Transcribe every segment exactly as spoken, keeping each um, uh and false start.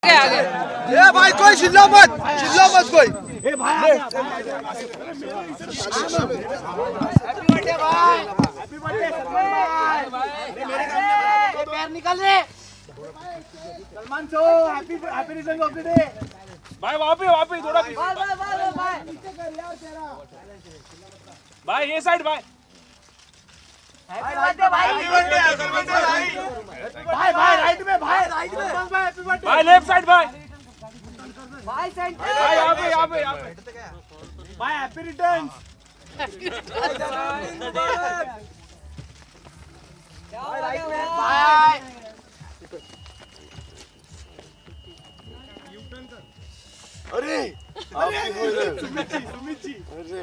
आगे आगे। ए भाई कोई चिल्ला मत, चिल्ला मत कोई। ए भाई हैप्पी बर्थडे भाई, हैप्पी बर्थडे सलमान भाई। मेरे पैर निकल रहे। Salman so happy happy return of the day भाई। वहाँ पे वहाँ पे थोड़ा भाई भाई भाई भाई भाई ये साइड भाई। हैप्पी बर्थडे भाई, हैप्पी बर्थडे सलमान भाई। भाई भाई राइट में, भाई राइट में भाई, हैप्पी बर्थडे भाई। लेफ्ट साइड भाई, भाई सेंटर भाई यहाँ पे यहाँ पे यहाँ पे भाई। हैप्पी रिटर्न्स भाई, राइट में भाई। अरे अरे सुमित जी, सुमित जी अरे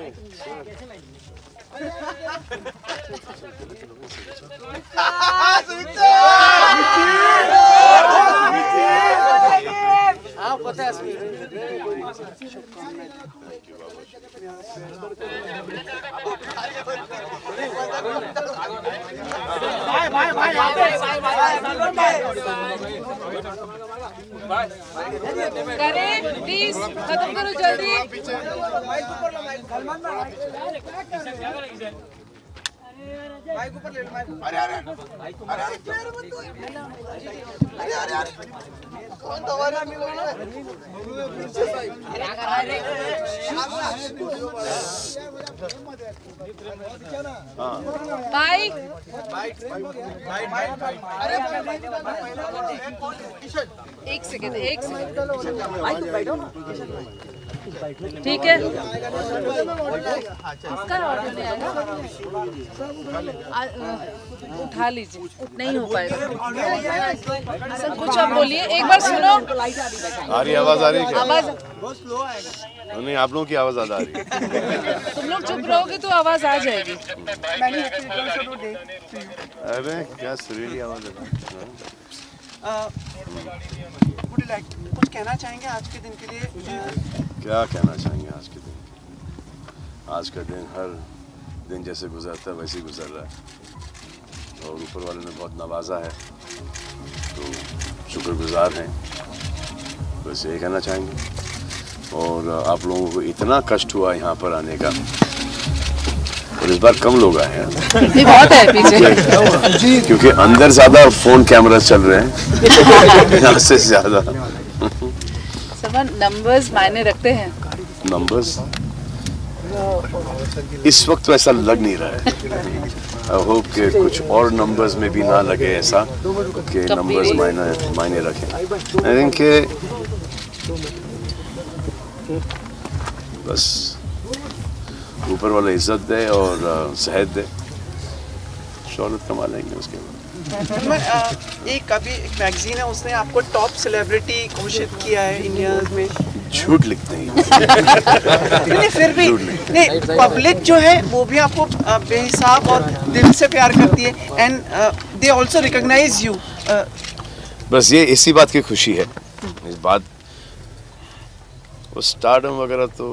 हाँ पता है भाई भाई भाई करे प्लीज, खत्म करो जल्दी। माइक ऊपर ले लो, माइक। अरे अरे अरे अरे अरे अरे कौन दवा रहा मिल रहा है? भाई एक सेकंड, एक सेकंड, ठीक है। इसका ऑर्डर नहीं आएगा, उठा लीजिए, नहीं हो पाएगा सर। कुछ आप बोलिए, एक बार सुनो। आ रही आवाज आ रही है क्या? आवाज नहीं, आप लोगों की आवाज ज्यादा आ रही है। तुम लोग चुप रहोगे तो आवाज आ जाएगी। अरे क्या सुरीली आवाज है। कुछ कहना चाहेंगे आज के दिन के लिए? क्या कहना चाहेंगे आज के दिन? आज का दिन हर दिन जैसे गुजरता है वैसे ही गुजर रहा है, और ऊपर वाले ने बहुत नवाजा है, तो शुक्रगुजार हैं, बस यही कहना चाहेंगे। और आप लोगों को इतना कष्ट हुआ यहाँ पर आने का, और इस बार कम लोग आए हैं बहुत है पीछे, क्योंकि अंदर ज्यादा फोन कैमरा चल रहे हैं यहाँ से ज्यादा। सलमान, नंबर्स मायने रखते हैं। नंबर्स इस वक्त तो ऐसा लग नहीं रहा है। आई होप कि कुछ और नंबर्स में भी ना लगे ऐसा कि नंबर्स मायने मायने रखें। आई थिंक कि बस ऊपर वाला इज्जत दे और सेहत दे, शोहरत कमा लेंगे उसके बाद। एक अभी एक मैगजीन है, उसने आपको टॉप सेलिब्रिटी घोषित किया है इंडिया में। झूठ लिखते हैं नहीं, फिर भी नहीं, पब्लिक जो है वो भी आपको बेहिसाब और दिल से प्यार करती है, and they also recognise you. बस ये इसी बात की खुशी है। इस बात वो स्टारडम वगैरह तो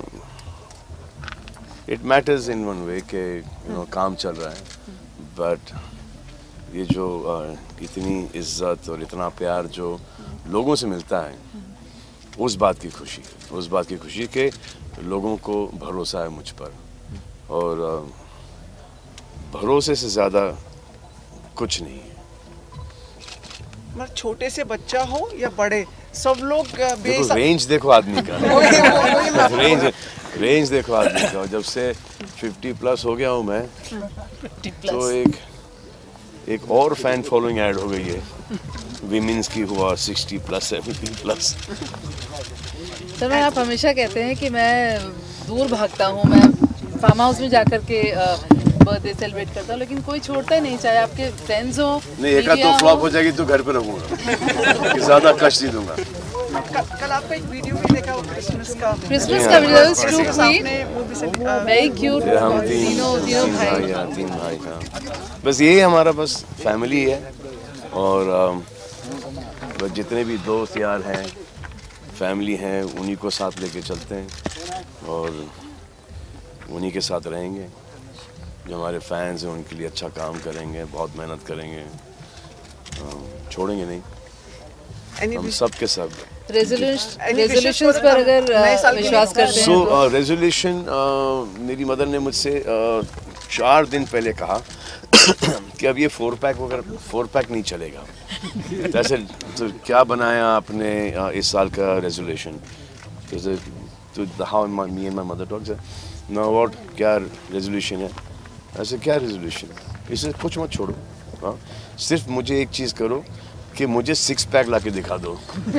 it matters in one way के यू नो काम चल रहा है, बट ये जो uh, इतनी इज्जत और इतना प्यार जो लोगों से मिलता है, उस बात की खुशी है, उस बात की खुशी कि लोगों को भरोसा है मुझ पर, और uh, भरोसे से ज़्यादा कुछ नहीं है। मतलब छोटे से बच्चा हो या बड़े, सब लोग देखो रेंज देखो आदमी का रेंज रेंज देखो आदमी का। जब से फिफ्टी प्लस हो गया हूँ मैं, तो एक एक और फैन फॉलोइंग ऐड हो गई है विमेंस की, हुआ sixty plus seventy plus. Sir, मैं आप हमेशा कहते हैं कि मैं दूर भागता हूँ, मैं फार्म हाउस में जाकर के बर्थडे सेलिब्रेट करता हूँ, लेकिन कोई छोड़ता ही नहीं, चाहे आपके फ्रेंड्स हो। नहीं, एक तो फ्लॉप हो जाएगी तो घर पे रखूंगा, ज्यादा कष्ट नहीं दूंगा। कल आपका एक वीडियो भी देखा, क्रिसमस का क्रिसमस का video is too sweet, very cute. हम तीन तीन भाई हैं, तीन भाई का बस यही हमारा बस फैमिली है, और बस जितने भी दोस्त यार हैं, फैमिली हैं, उन्हीं को साथ लेके चलते हैं और उन्हीं के साथ रहेंगे। जो हमारे फैंस हैं उनके लिए अच्छा काम करेंगे, बहुत मेहनत करेंगे, छोड़ेंगे नहीं। हम सब के सब रेजोल्यूशन रेजोल्यूशंस पर अगर uh, विश्वास करते हैं सो रेजोल्यूशन मेरी मदर ने मुझसे uh, चार दिन पहले कहा कि अब ये फोर पैक वगैरह फोर पैक नहीं चलेगा। जैसे तो क्या बनाया आपने uh, इस साल का रेजोल्यूशन? तो how me and my mother talks no what क्या रेजोल्यूशन है? ऐसे क्या रेजोल्यूशन? इसे कुछ मत छोड़ो, हाँ सिर्फ मुझे एक चीज़ करो कि मुझे सिक्स पैक लाके दिखा दो।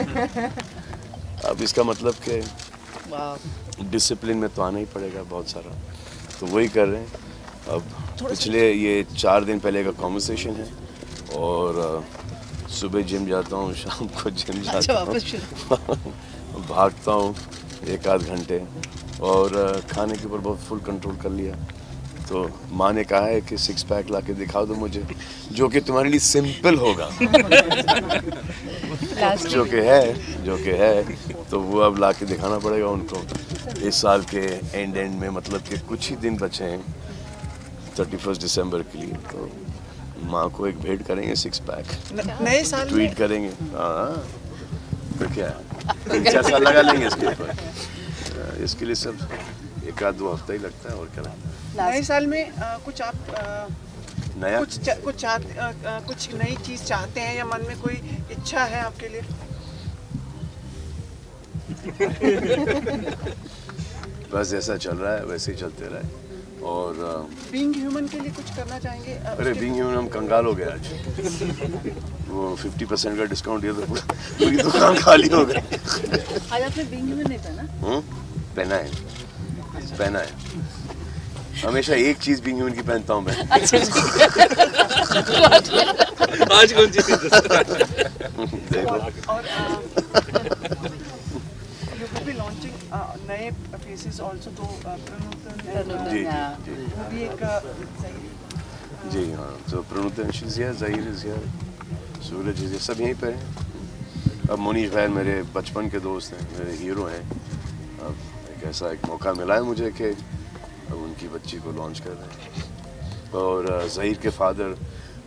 अब इसका मतलब कि डिसिप्लिन में तो आना ही पड़ेगा बहुत सारा, तो वही कर रहे हैं। अब पिछले ये चार दिन पहले का कॉन्वर्सेशन है और सुबह जिम जाता हूँ, शाम को जिम जाता हूँ, भागता हूँ एक आध घंटे और खाने के ऊपर बहुत फुल कंट्रोल कर लिया। तो माँ ने कहा है कि सिक्स पैक ला के दिखा दो मुझे, जो कि तुम्हारे लिए सिंपल होगा। जो कि है जो कि है तो वो अब ला के दिखाना पड़ेगा उनको इस साल के एंड एंड में, मतलब कि कुछ ही दिन बचे हैं थर्टी फर्स्ट दिसंबर के लिए। तो माँ को एक भेंट करेंगे सिक्स पैक, नए साल ट्वीट करेंगे। हाँ तो क्या तीन चार साल लगा लेंगे इसके ऊपर, इसके लिए सब एक आध दो हफ्ता ही लगता है और क्या लगता है। नए साल में आ, कुछ आप आ, नया कुछ चा, कुछ चाहते आ, आ, कुछ नई चीज चाहते हैं या मन में कोई इच्छा है आपके लिए? बस जैसा चल रहा है वैसे ही चलते रहे। और बीइंग ह्यूमन के लिए कुछ करना चाहेंगे? अरे बीइंग ह्यूमन हम कंगाल हो गए आज। वो फिफ्टी परसेंट का डिस्काउंट दिया तो पूरी दुकान खाली हो गई। आज आपने बीइंग ह्यूमन नहीं पहना? हम्म पहना है पहना है हमेशा एक चीज बीइंग ह्यूमन की पहनता हूँ मैं। आज कौन सी देखो और यू विल बी लॉन्चिंग नए फेसेस आल्सो, दो प्रणुतन जी जी वो भी एक जी हाँ, तो Pranutan is here, Zaheer is here, Suraj is here, सब यहीं पे हैं। अब मुनीश भाई मेरे बचपन के दोस्त हैं, मेरे हीरो हैं। अब एक ऐसा एक मौका मिला है मुझे कि अब उनकी बच्ची को लॉन्च कर रहे हैं। और ज़हीर के फादर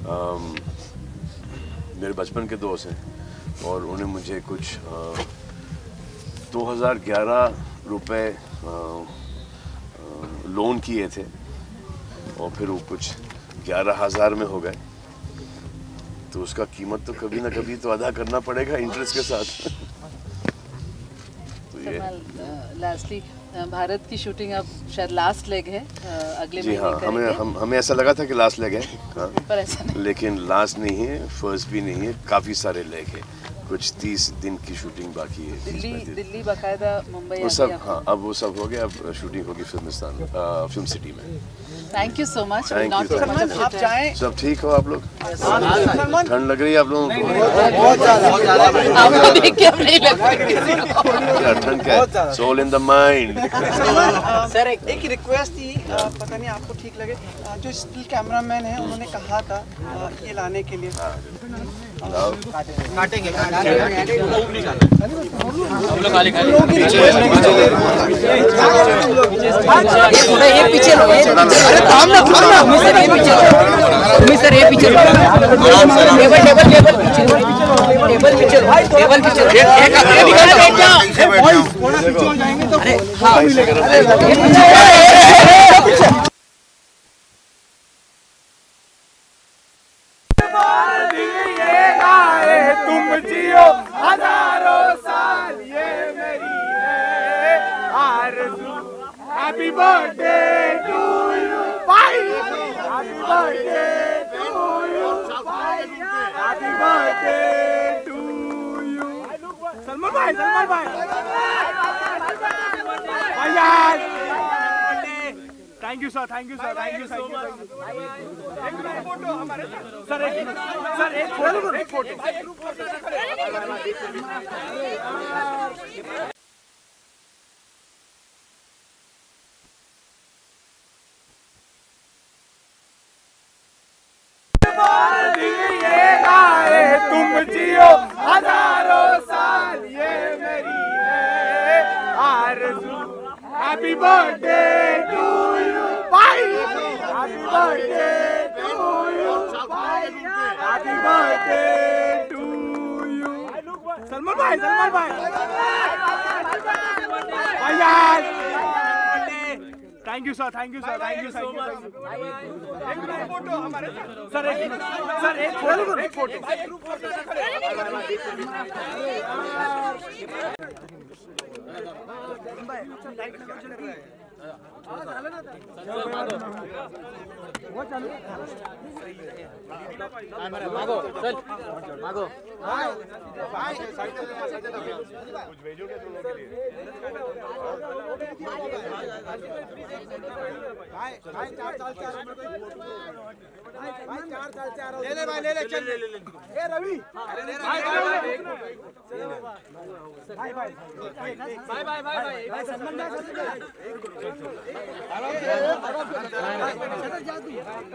मेरे बचपन के दोस्त हैं और उन्हें मुझे कुछ दो हज़ार ग्यारह रुपए लोन किए थे और फिर वो कुछ ग्यारह हज़ार में हो गए, तो उसका कीमत तो कभी ना कभी तो अदा करना पड़ेगा इंटरेस्ट के साथ। तो ये लास्टली भारत की शूटिंग अब शायद लास्ट लेग है, अगले जी महीने हाँ, हमें हम हमें ऐसा लगा था कि लास्ट लेग है, हाँ, पर ऐसा नहीं, लेकिन लास्ट नहीं है, फर्स्ट भी नहीं है, काफ़ी सारे लेग है, कुछ तीस दिन की शूटिंग बाकी है। दिल्ली दिल्ली बाकायदा मुंबई वो सब हाँ, अब वो सब हो गया, अब शूटिंग होगी फिल्मिस्तान फिल्म सिटी में। Thank you so much. Thank you, thank Salman आप जाएं। सब ठीक हो आप लोग? सलमान ठंड लग रही है आप लोगों को? आपको देख के अब नहीं लग रहा। क्या ठंड क्या है? Soul in the mind. Sir एक, एक रिक्वेस्ट थी, आ, पता नहीं आपको ठीक लगे, आ, जो स्टिल कैमरामैन है उन्होंने कहा था आ, ये लाने के लिए काटेंगे ये पीछे लो, अरे थाम ना थाम ना उम्मीद सर, ये पीछे उम्मीद सर, ये पीछे टेबल टेबल टेबल पीछे टेबल पीछे टेबल पीछे एक थोड़ा पीछे हो जाएंगे तो अरे हाँ तुम जियो हजारों साल, ये मेरी है आरज़ू। हैप्पी बर्थडे टू यू भाई, हैप्पी बर्थडे टू यू भाई, happy birthday to you. Salman भाई, सलमान भाई यार, thank you sir, thank you sir, thank you so much. एक फोटो हमारे सर, एक सर एक फोटो, एक फोटो। तुम जियो हजारों साल, ये मेरी है आरज़ू। हैप्पी बर्थडे टू यू भाई, हैप्पी बर्थडे टू यू भाई, happy birthday to you. Salman भाई सलमान भाई यार thank you sir thank you sir thank you so much एक फोटो हमारे सर एक सर एक फोटो एक फोटो मागो चल मागो कुछ भेजोगे तुम लोग के लिए भाई भाई चार चार चार भाई चार चार चार ले ले भाई ले ले चल ले ले ए रवि भाई भाई भाई भाई भाई भाई भाई सलमान भाई आराम से आराम से जा तू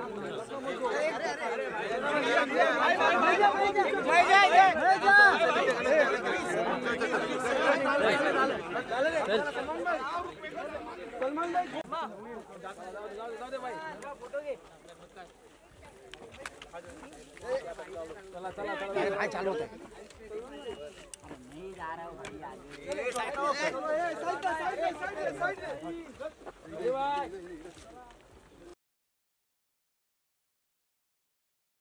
भाई भाई भाई जा भाई जा सलमान भाई चला चला चला भाई चालू होता है नहीं जा रहा हूँ भाई आगे साइड साइड साइड साइड